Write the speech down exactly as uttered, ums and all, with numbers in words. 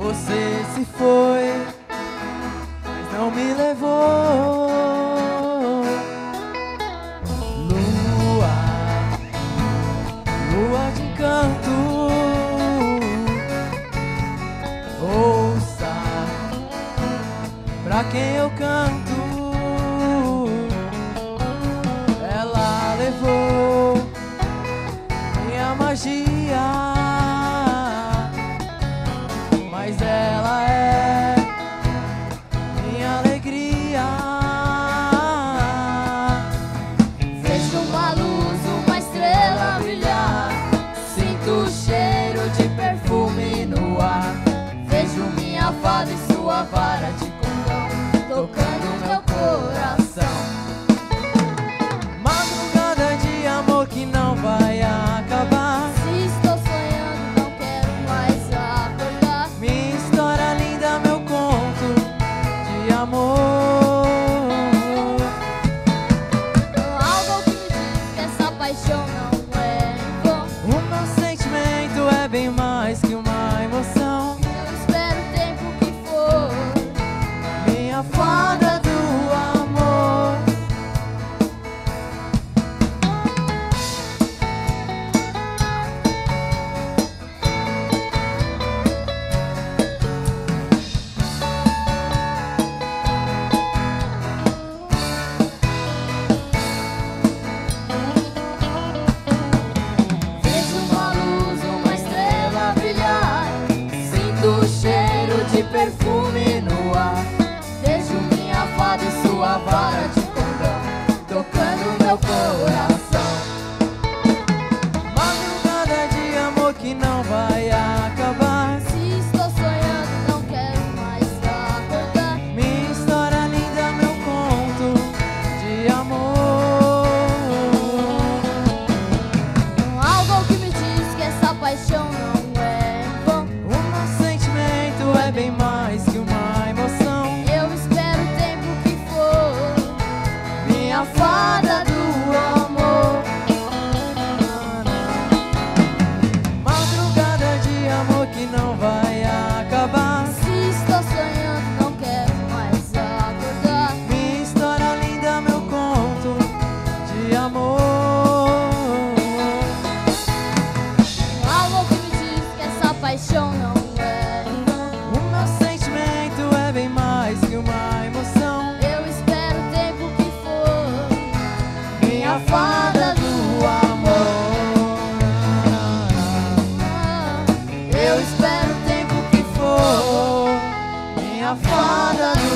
Você se foi, mas não me levou. Lua, lua de encanto, ouça pra quem eu canto. Ela levou minha magia, mas ela é minha alegria. Vejo uma luz, uma estrela brilhar, sinto o cheiro de perfume no ar. Vejo minha fada e sua vara de condão tocando meu coração. Madrugada de amor que não vai acabar. Se estou sonhando, não quero mais acordar. Minha história linda, meu conto de amor. Algo que me diz que essa paixão não é em vão. O meu sentimento é bem mais que uma emoção. Eu espero o tempo que for, Minha fada do amor. vejo uma luz, uma estrela brilhar, sinto o cheiro de perfume no ar. Vejo minha fada e sua vara de condão tocando meu coração. Madrugada de amor que não vai acabar. Se estou sonhando, não quero mais acordar. Minha história linda, meu conto de amor. Algo que me diz que essa paixão não é em vão. O meu sentimento é bem mais que uma emoção. Eu espero o tempo que for, Minha fada do amor. Madrugada de amor que não vai acabar. se estou sonhando, não quero mais acordar. Minha história linda, meu conto de amor. Algo que me diz que essa paixão não é em vão. O meu sentimento é bem mais que uma emoção. Eu espero o tempo que for, Minha fada do amor. Eu espero o tempo que for. Minha fada do